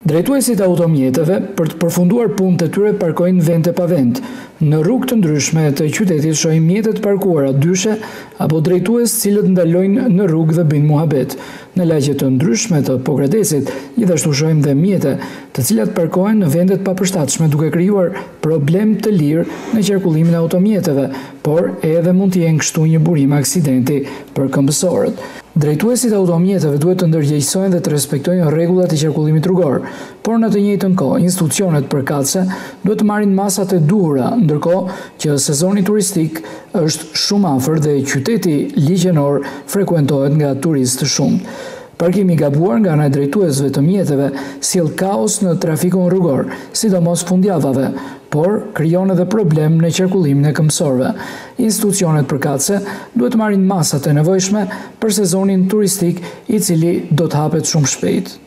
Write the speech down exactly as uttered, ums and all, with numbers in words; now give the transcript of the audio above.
Drejtuesit e automjeteve për të përfunduar punët e tyre parkojnë vend e pa vend. Në rrugë të ndryshme të qytetit shohim mjetet parkuara dyshe apo drejtues cilët ndalojnë në rrugë dhe bëjnë muhabet. Në lagje të ndryshme të Pokradesit, gjithashtu shohim dhe mjete, të cilat parkohen në vendet papërshtatshme duke krijuar problem të lirë në qarkullimin e automjeteve, por edhe mund të jenë kështu një burim aksidenti për këmbësorët. Drejtuesit e automjeteve duhet të ndërgjegjësojnë dhe të respektojnë rregullat e qarkullimit rrugor, por në të njëjtën kohë, institucionet përkatëse duhet të marrin masat e duhura, ndërkohë që sezoni turistik është shumë afër dhe qyteti ligjënor frekuentohet nga turistë të shumtë. Parkimi i gabuar nga ana e drejtuesve të mjeteve sjell kaos në trafikun rrugor, sidomos fundjavave, por krijon edhe problem në qarkullimin e këmbësorëve. Institucionet përkatëse duhet të marrin masat e nevojshme për sezonin turistik, i cili do të hapet shumë shpejt.